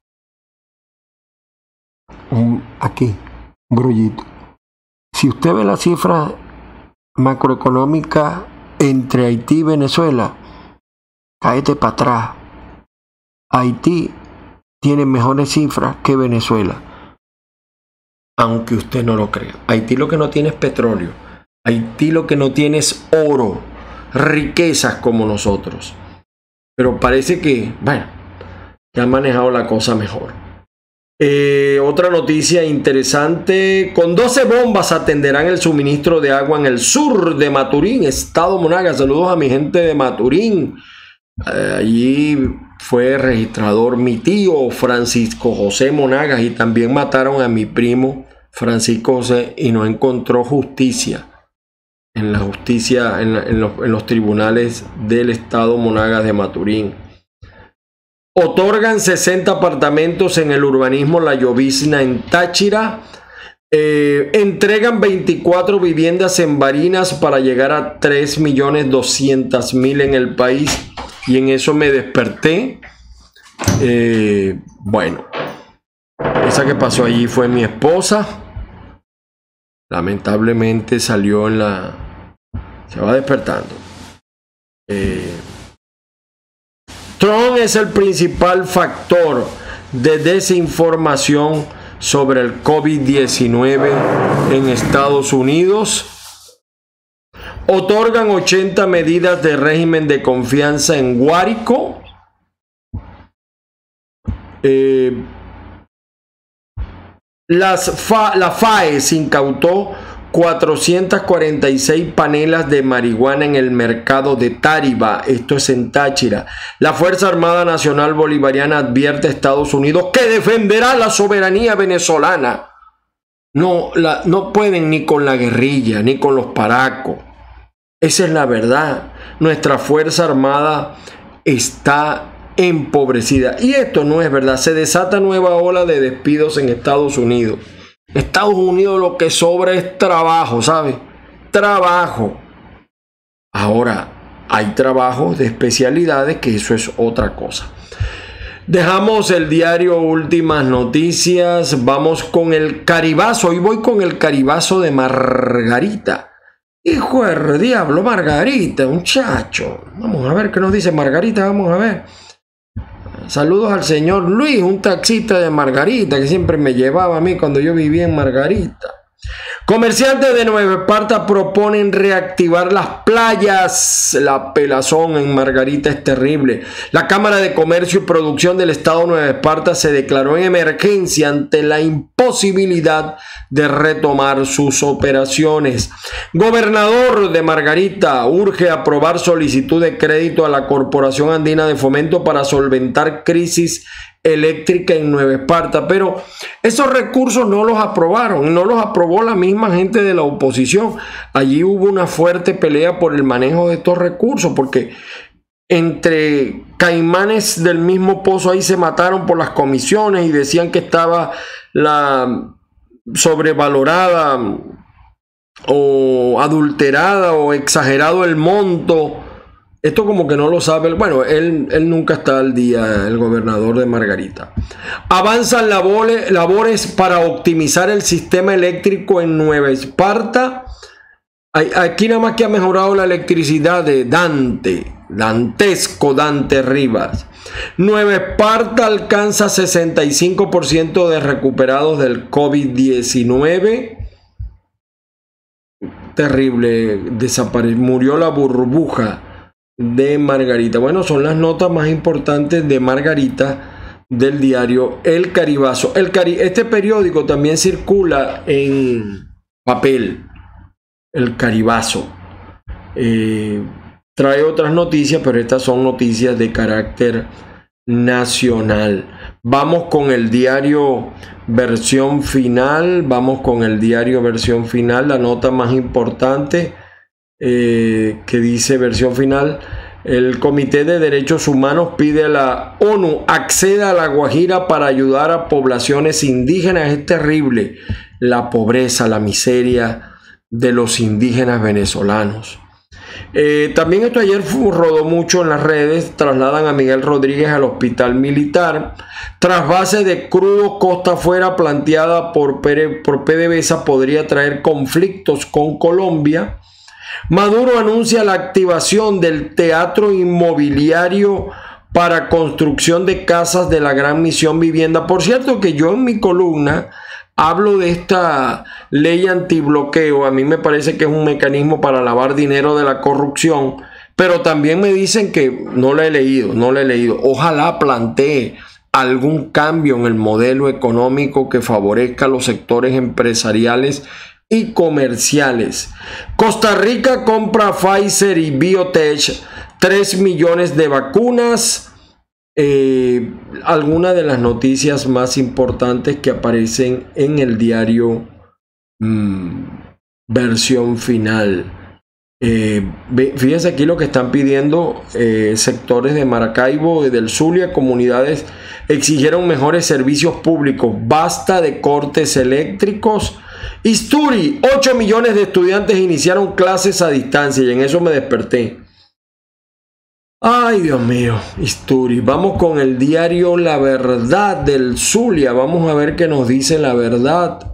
Aquí, un grullito. Si usted ve las cifras macroeconómicas entre Haití y Venezuela, cáete para atrás. Haití tiene mejores cifras que Venezuela. Aunque usted no lo crea. Haití lo que no tiene es petróleo. Haití lo que no tiene es oro. Riquezas como nosotros. Pero parece que, bueno, que han manejado la cosa mejor. Eh, otra noticia interesante. Con doce bombas atenderán el suministro de agua en el sur de Maturín, estado Monagas. Saludos a mi gente de Maturín. Eh, allí fue registrador mi tío Francisco José Monagas, y también mataron a mi primo Francisco José y no encontró justicia en la justicia en, la, en, los, en los tribunales del estado Monagas de Maturín. Otorgan sesenta apartamentos en el urbanismo La Llovizna en Táchira. Eh, entregan veinticuatro viviendas en Barinas para llegar a tres millones doscientos mil en el país. Y en eso me desperté. Eh, bueno, esa que pasó allí fue mi esposa. Lamentablemente salió en la... Se va despertando. Eh, Trump es el principal factor de desinformación sobre el COVID diecinueve en Estados Unidos. Otorgan ochenta medidas de régimen de confianza en Guárico. Eh, las F A, la F A E se incautó cuatrocientas cuarenta y seis panelas de marihuana en el mercado de Táriba. Esto es en Táchira. La Fuerza Armada Nacional Bolivariana advierte a Estados Unidos que defenderá la soberanía venezolana. No, la, no pueden ni con la guerrilla, ni con los paracos. Esa es la verdad. Nuestra Fuerza Armada está empobrecida. Y esto no es verdad. Se desata nueva ola de despidos en Estados Unidos. Estados Unidos lo que sobra es trabajo, ¿sabe? Trabajo. Ahora, hay trabajos de especialidades, que eso es otra cosa. Dejamos el diario Últimas Noticias. Vamos con el Caribazo. Hoy voy con el Caribazo de Margarita. Hijo de diablo, Margarita, muchacho. Vamos a ver qué nos dice Margarita, vamos a ver. Saludos al señor Luis, un taxista de Margarita que siempre me llevaba a mí cuando yo vivía en Margarita. Comerciantes de Nueva Esparta proponen reactivar las playas. La pelazón en Margarita es terrible. La Cámara de Comercio y Producción del Estado de Nueva Esparta se declaró en emergencia ante la imposibilidad de retomar sus operaciones. Gobernador de Margarita urge aprobar solicitud de crédito a la Corporación Andina de Fomento para solventar crisis eléctrica en Nueva Esparta, pero esos recursos no los aprobaron, no los aprobó la misma gente de la oposición. Allí hubo una fuerte pelea por el manejo de estos recursos, porque entre caimanes del mismo pozo ahí se mataron por las comisiones y decían que estaba la sobrevalorada o adulterada o exagerado el monto. Esto como que no lo sabe. Bueno, él, él nunca está al día, el gobernador de Margarita. Avanzan labores, labores para optimizar el sistema eléctrico en Nueva Esparta. Aquí nada más que ha mejorado la electricidad de Dante, dantesco Dante Rivas. Nueva Esparta alcanza sesenta y cinco por ciento de recuperados del COVID diecinueve. Terrible, desapareció, murió la burbuja de Margarita. Bueno, son las notas más importantes de Margarita del diario El Caribazo. El Cari este periódico también circula en papel, El Caribazo. Eh, trae otras noticias, pero estas son noticias de carácter nacional. Vamos con el diario Versión Final. Vamos con el diario Versión Final, la nota más importante. Eh, que dice Versión Final: el Comité de Derechos Humanos pide a la ONU acceda a La Guajira para ayudar a poblaciones indígenas. Es terrible la pobreza, la miseria de los indígenas venezolanos. Eh, también esto ayer fue, rodó mucho en las redes. Trasladan a Miguel Rodríguez al hospital militar. Trasvase de crudo costa afuera planteada por, por PDVSA podría traer conflictos con Colombia. Maduro anuncia la activación del teatro inmobiliario para construcción de casas de la Gran Misión Vivienda. Por cierto que yo en mi columna hablo de esta ley antibloqueo. A mí me parece que es un mecanismo para lavar dinero de la corrupción, pero también me dicen que no la he leído, no la he leído. Ojalá plantee algún cambio en el modelo económico que favorezca a los sectores empresariales y comerciales. Costa Rica compra Pfizer y Biotech tres millones de vacunas. Eh, algunas de las noticias más importantes que aparecen en el diario mmm, Versión Final. Eh, fíjense aquí lo que están pidiendo eh, sectores de Maracaibo y del Zulia. Comunidades exigieron mejores servicios públicos. Basta de cortes eléctricos. Isturi, ocho millones de estudiantes iniciaron clases a distancia y en eso me desperté. Ay, Dios mío, Isturi. Vamos con el diario La Verdad del Zulia. Vamos a ver qué nos dice La Verdad.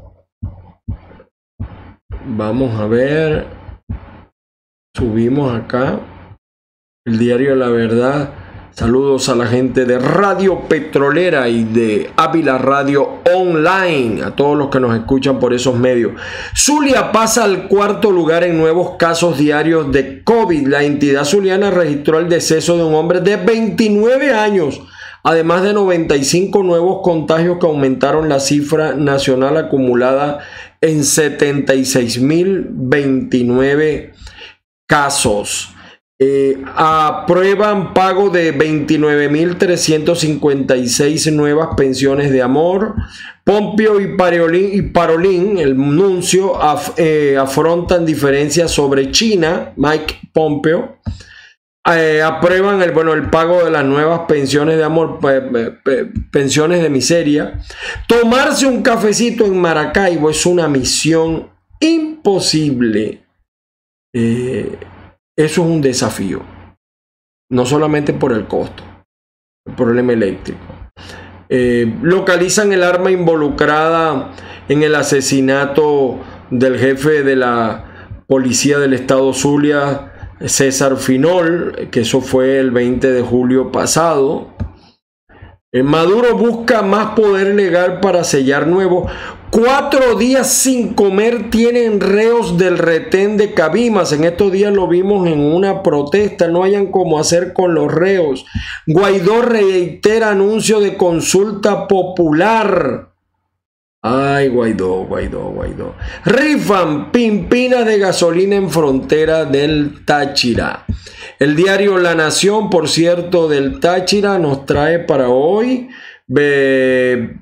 Vamos a ver. Subimos acá. El diario La Verdad. Saludos a la gente de Radio Petrolera y de Ávila Radio Online, a todos los que nos escuchan por esos medios. Zulia pasa al cuarto lugar en nuevos casos diarios de COVID. La entidad zuliana registró el deceso de un hombre de veintinueve años, además de noventa y cinco nuevos contagios que aumentaron la cifra nacional acumulada en setenta y seis mil veintinueve casos. Eh, aprueban pago de veintinueve mil trescientas cincuenta y seis nuevas pensiones de amor. Pompeo y Parolin, y Parolin el nuncio, af, eh, afrontan diferencias sobre China. Mike Pompeo. Eh, aprueban el, bueno, el pago de las nuevas pensiones de amor, eh, eh, pensiones de miseria. Tomarse un cafecito en Maracaibo es una misión imposible. Eh, eso es un desafío, no solamente por el costo, el problema eléctrico. Eh, localizan el arma involucrada en el asesinato del jefe de la policía del estado Zulia, César Finol, que eso fue el veinte de julio pasado. Eh, Maduro busca más poder legal para sellar nuevos. Cuatro días sin comer tienen reos del retén de Cabimas. En estos días lo vimos en una protesta. No hayan cómo hacer con los reos. Guaidó reitera anuncio de consulta popular. Ay, Guaidó, Guaidó, Guaidó. Rifan pimpinas de gasolina en frontera del Táchira. El diario La Nación, por cierto, del Táchira, nos trae para hoy eh,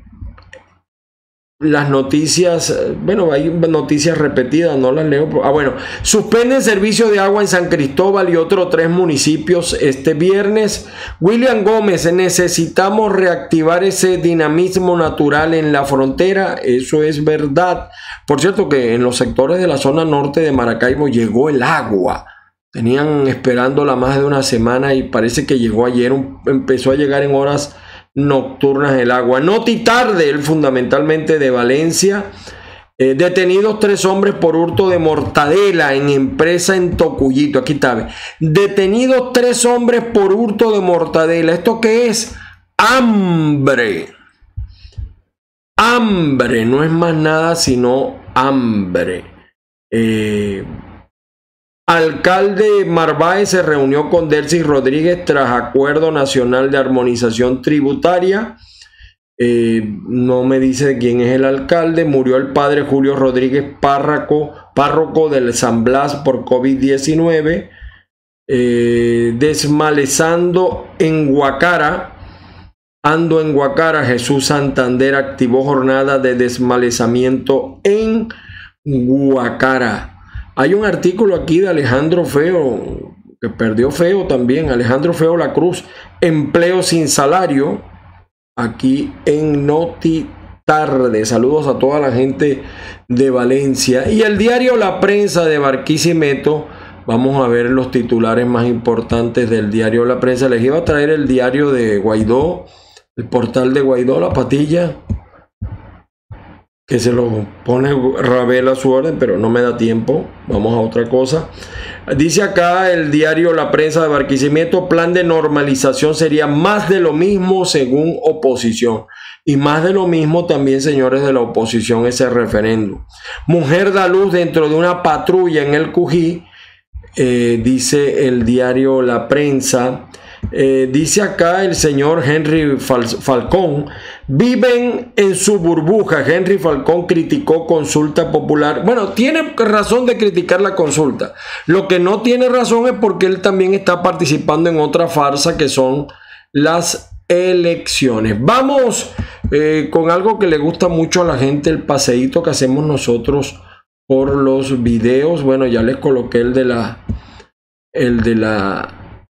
las noticias. Bueno, hay noticias repetidas, no las leo. Ah, bueno, suspenden servicio de agua en San Cristóbal y otros tres municipios este viernes. William Gómez, necesitamos reactivar ese dinamismo natural en la frontera. Eso es verdad. Por cierto que en los sectores de la zona norte de Maracaibo llegó el agua. Tenían esperándola más de una semana y parece que llegó ayer. Empezó a llegar en horas nocturnas el agua. Noti tarde, el fundamentalmente de Valencia. Eh, detenidos tres hombres por hurto de mortadela en empresa en Tocuyito. Aquí está. Detenidos tres hombres por hurto de mortadela. ¿Esto qué es? Hambre. Hambre. No es más nada sino hambre. Eh... Alcalde Narváez se reunió con Delcy Rodríguez tras Acuerdo Nacional de Armonización Tributaria. Eh, no me dice quién es el alcalde. Murió el padre Julio Rodríguez Párroco, párroco del San Blas por COVID diecinueve. Eh, desmalezando en Guacara. Ando en Guacara. Jesús Santander activó jornada de desmalezamiento en Guacara. Hay un artículo aquí de Alejandro Feo, que perdió Feo también, Alejandro Feo La Cruz, empleo sin salario, aquí en Noti Tarde. Saludos a toda la gente de Valencia. Y el diario La Prensa de Barquisimeto, vamos a ver los titulares más importantes del diario La Prensa. Les iba a traer el diario de Guaidó, el portal de Guaidó, La Patilla, que se lo pone Rabel a su orden, pero no me da tiempo. Vamos a otra cosa. Dice acá el diario La Prensa de Barquisimeto, plan de normalización sería más de lo mismo según oposición. Y más de lo mismo también, señores de la oposición, ese referéndum. Mujer da luz dentro de una patrulla en el Cují, eh, dice el diario La Prensa. Eh, dice acá el señor Henry Fal Falcón, viven en su burbuja. Henry Falcón criticó consulta popular. Bueno, tiene razón de criticar la consulta. Lo que no tiene razón es porque él también está participando en otra farsa que son las elecciones. Vamos eh, con algo que le gusta mucho a la gente, el paseíto que hacemos nosotros por los videos. Bueno, ya les coloqué el de la el de la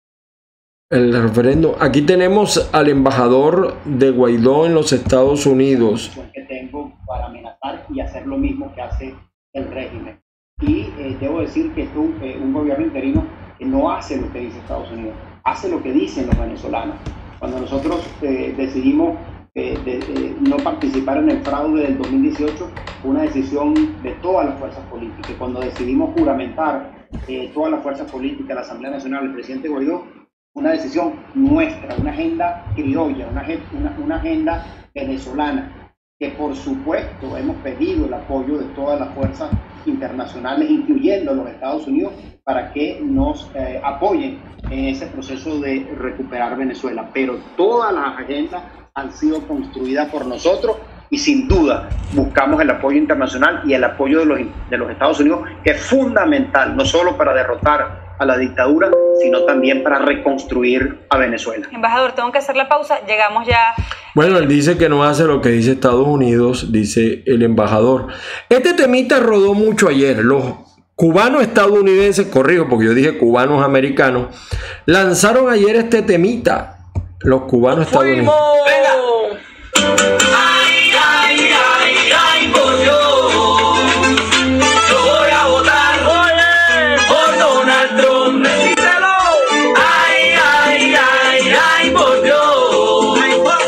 el referendo. Aquí tenemos al embajador de Guaidó en los Estados Unidos. Que tengo para amenazar y hacer lo mismo que hace el régimen. Y eh, debo decir que esto, eh, un gobierno interino que no hace lo que dice Estados Unidos, hace lo que dicen los venezolanos. Cuando nosotros eh, decidimos eh, de, de no participar en el fraude del dos mil dieciocho, fue una decisión de todas las fuerzas políticas. Cuando decidimos juramentar eh, todas las fuerzas políticas, la Asamblea Nacional, el presidente Guaidó, una decisión nuestra, una agenda criolla, una, una, una agenda venezolana, que por supuesto hemos pedido el apoyo de todas las fuerzas internacionales, incluyendo los Estados Unidos, para que nos eh, apoyen en ese proceso de recuperar Venezuela. Pero todas las agendas han sido construidas por nosotros y sin duda buscamos el apoyo internacional y el apoyo de los, de los Estados Unidos, que es fundamental, no solo para derrotar a la dictadura, sino también para reconstruir a Venezuela. Embajador, tengo que hacer la pausa, llegamos ya... Bueno, él dice que no hace lo que dice Estados Unidos, dice el embajador. Este temita rodó mucho ayer. Los cubanos estadounidenses, corrijo porque yo dije cubanos americanos, lanzaron ayer este temita. Los cubanos estadounidenses. ¡Fuimos! ¡Ay, ay, ay, ay, por Dios! Yo voy a votar por Donald Trump. ¡Decídelo! ¡Ay, ay, ay, ay, por Dios!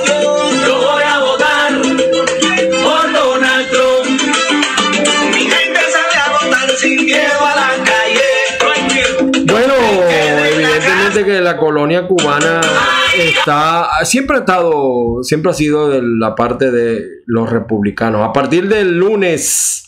Yo voy a votar por Donald Trump. Mi gente sale a votar sin miedo a la calle. Bueno, evidentemente que la colonia cubana está, siempre ha estado, siempre ha sido de la parte de los republicanos. A partir del lunes,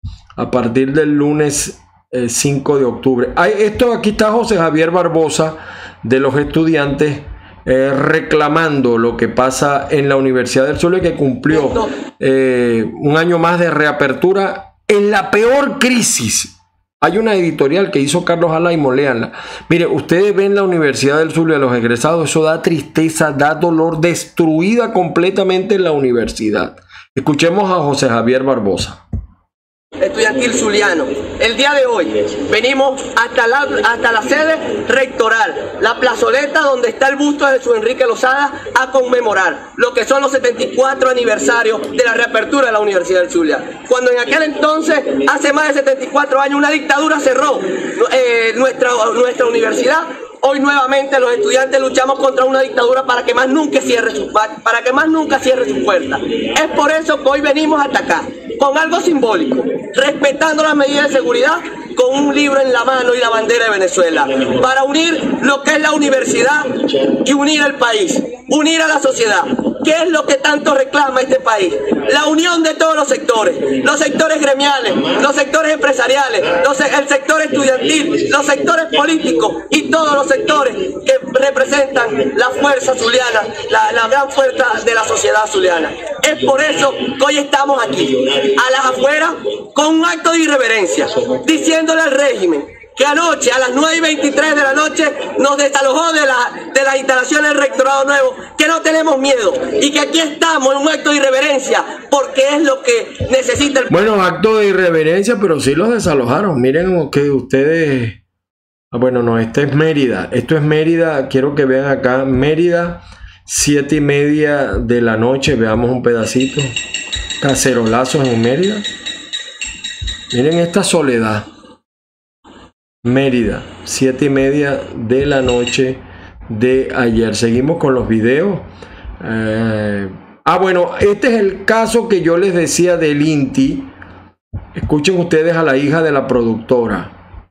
a partir del lunes eh, cinco de octubre. Hay, esto aquí está José Javier Barbosa de los estudiantes eh, reclamando lo que pasa en la Universidad del Zulia, que cumplió eh, un año más de reapertura en la peor crisis. Hay una editorial que hizo Carlos Alaimo, léanla. Mire, ustedes ven la Universidad del Zulia, los egresados, eso da tristeza, da dolor, destruida completamente la universidad. Escuchemos a José Javier Barbosa. Estudiantil zuliano. El día de hoy venimos hasta la, hasta la sede rectoral, la plazoleta donde está el busto de Jesús Enrique Lozada, a conmemorar lo que son los setenta y cuatro aniversarios de la reapertura de la Universidad del Zulia. Cuando en aquel entonces, hace más de setenta y cuatro años, una dictadura cerró eh, nuestra, nuestra universidad, hoy nuevamente los estudiantes luchamos contra una dictadura para que más nunca cierre su, para que más nunca cierre su puerta. Es por eso que hoy venimos hasta acá, con algo simbólico, respetando las medidas de seguridad, con un libro en la mano y la bandera de Venezuela, para unir lo que es la universidad y unir al país, unir a la sociedad. ¿Qué es lo que tanto reclama este país? La unión de todos los sectores, los sectores gremiales, los sectores empresariales, los, el sector estudiantil, los sectores políticos y todos los sectores que representan la fuerza zuliana, la, la gran fuerza de la sociedad zuliana. Es por eso que hoy estamos aquí, a las afueras, con un acto de irreverencia, diciéndole al régimen que anoche a las nueve y veintitrés de la noche nos desalojó de, la, de las instalaciones del rectorado nuevo, que no tenemos miedo y que aquí estamos en un acto de irreverencia porque es lo que necesita el... Bueno, acto de irreverencia, pero sí los desalojaron. Miren que ustedes... Ah, bueno, no, este es Mérida. Esto es Mérida, quiero que vean acá. Mérida, siete y media de la noche, veamos un pedacito. Cacerolazos en Mérida. Miren esta soledad. Mérida, siete y media de la noche de ayer. Seguimos con los videos. Eh, ah, bueno, este es el caso que yo les decía del INTI. Escuchen ustedes a la hija de la productora.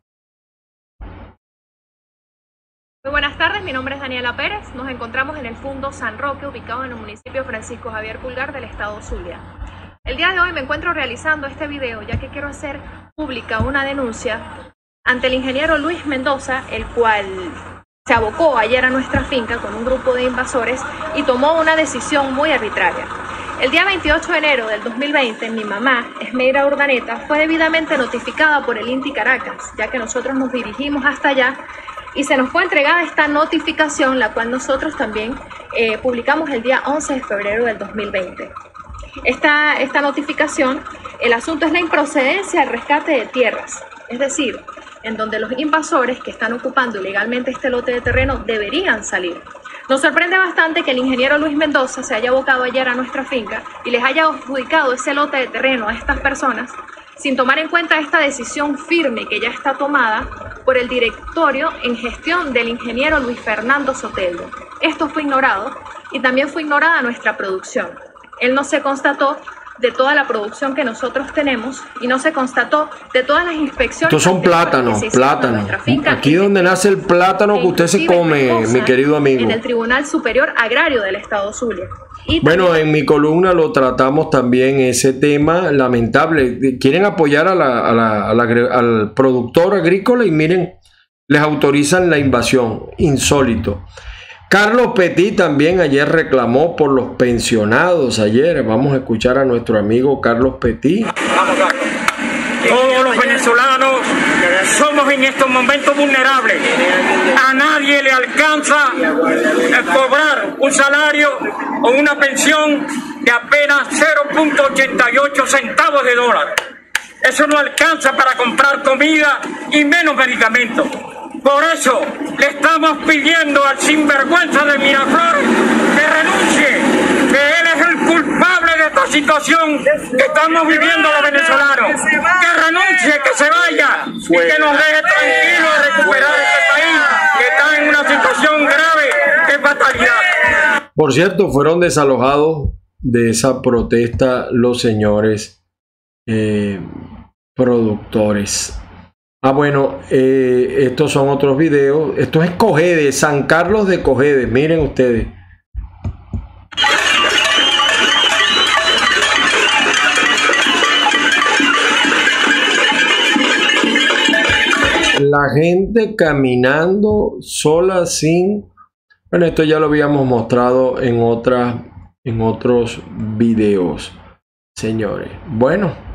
Muy buenas tardes, mi nombre es Daniela Pérez. Nos encontramos en el Fundo San Roque, ubicado en el municipio Francisco Javier Pulgar del estado Zulia. El día de hoy me encuentro realizando este video ya que quiero hacer pública una denuncia ante el ingeniero Luis Mendoza, el cual se abocó ayer a nuestra finca con un grupo de invasores y tomó una decisión muy arbitraria. El día veintiocho de enero del dos mil veinte, mi mamá, Esmeira Urdaneta, fue debidamente notificada por el INTI Caracas, ya que nosotros nos dirigimos hasta allá y se nos fue entregada esta notificación, la cual nosotros también eh, publicamos el día once de febrero del dos mil veinte. Esta, esta notificación, el asunto es la improcedencia del rescate de tierras, es decir, en donde los invasores que están ocupando ilegalmente este lote de terreno deberían salir. Nos sorprende bastante que el ingeniero Luis Mendoza se haya abocado ayer a nuestra finca y les haya adjudicado ese lote de terreno a estas personas sin tomar en cuenta esta decisión firme que ya está tomada por el directorio en gestión del ingeniero Luis Fernando Soteldo. Esto fue ignorado y también fue ignorada nuestra producción. Él no se constató de toda la producción que nosotros tenemos y no se constató de todas las inspecciones. Estos son plátanos, plátanos. Aquí donde nace el plátano que usted se come, mi querido amigo. En el Tribunal Superior Agrario del Estado Zulia. Y bueno, también, en mi columna lo tratamos también ese tema lamentable. Quieren apoyar a la, a la, a la, al productor agrícola y miren, les autorizan la invasión. Insólito. Carlos Petit también ayer reclamó por los pensionados. Ayer vamos a escuchar a nuestro amigo Carlos Petit. Todos los venezolanos somos en estos momentos vulnerables. A nadie le alcanza a cobrar un salario o una pensión de apenas cero punto ochenta y ocho centavos de dólar. Eso no alcanza para comprar comida y menos medicamentos. Por eso le estamos pidiendo al sinvergüenza de Miraflores que renuncie, que él es el culpable de esta situación que estamos viviendo los venezolanos. Que renuncie, que se vaya y que nos deje tranquilos a recuperar este país que está en una situación grave de fatalidad. Por cierto, fueron desalojados de esa protesta los señores eh, productores. Ah, bueno, eh, estos son otros videos. Esto es Cojedes, San Carlos de Cojedes. Miren ustedes. La gente caminando sola sin... Bueno, esto ya lo habíamos mostrado en, otra, en otros videos, señores. Bueno.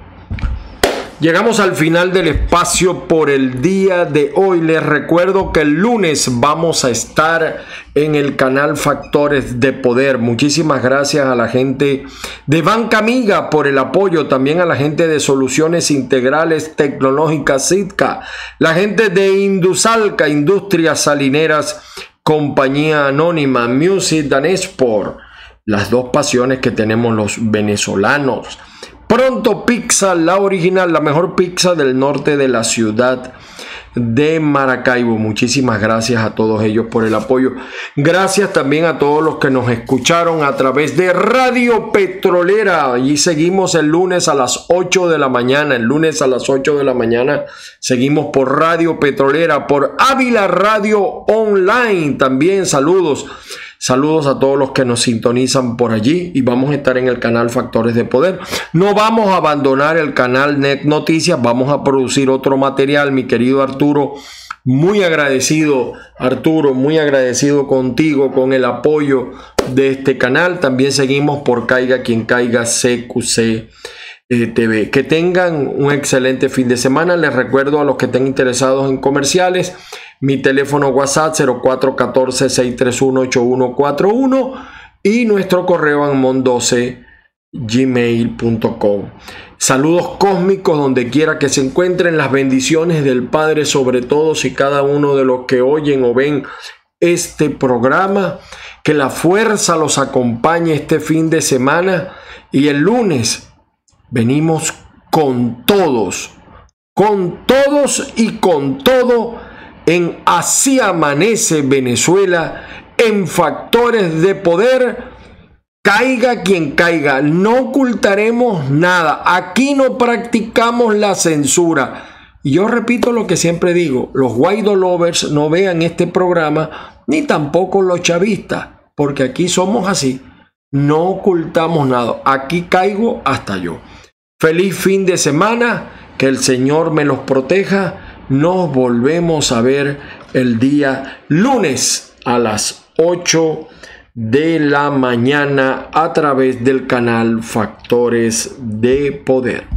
Llegamos al final del espacio por el día de hoy. Les recuerdo que el lunes vamos a estar en el canal Factores de Poder. Muchísimas gracias a la gente de Banca Amiga por el apoyo. También a la gente de Soluciones Integrales Tecnológicas Sitka. La gente de Indusalca, Industrias Salineras, Compañía Anónima, Music and Sport. Las dos pasiones que tenemos los venezolanos. Pronto Pizza, la original, la mejor pizza del norte de la ciudad de Maracaibo. Muchísimas gracias a todos ellos por el apoyo. Gracias también a todos los que nos escucharon a través de Radio Petrolera. Y seguimos el lunes a las ocho de la mañana. El lunes a las ocho de la mañana seguimos por Radio Petrolera, por Ávila Radio Online. También saludos. Saludos a todos los que nos sintonizan por allí y vamos a estar en el canal Factores de Poder. No vamos a abandonar el canal Net Noticias, vamos a producir otro material, mi querido Arturo. Muy agradecido, Arturo, muy agradecido contigo, con el apoyo de este canal. También seguimos por Caiga Quien Caiga C Q C T V. Que tengan un excelente fin de semana. Les recuerdo a los que estén interesados en comerciales, mi teléfono WhatsApp cero cuatro uno cuatro, seis tres uno, ocho uno cuatro uno y nuestro correo anmon doce gmail punto com. Saludos cósmicos donde quiera que se encuentren. Las bendiciones del Padre sobre todos y cada uno de los que oyen o ven este programa. Que la fuerza los acompañe este fin de semana y el lunes venimos con todos, con todos y con todo en Así Amanece Venezuela, en Factores de Poder. Caiga quien caiga, no ocultaremos nada. Aquí no practicamos la censura. Y yo repito lo que siempre digo, los Guaidó lovers no vean este programa, ni tampoco los chavistas, porque aquí somos así. No ocultamos nada. Aquí caigo hasta yo. Feliz fin de semana, que el Señor me los proteja. Nos volvemos a ver el día lunes a las ocho de la mañana a través del canal Factores de Poder.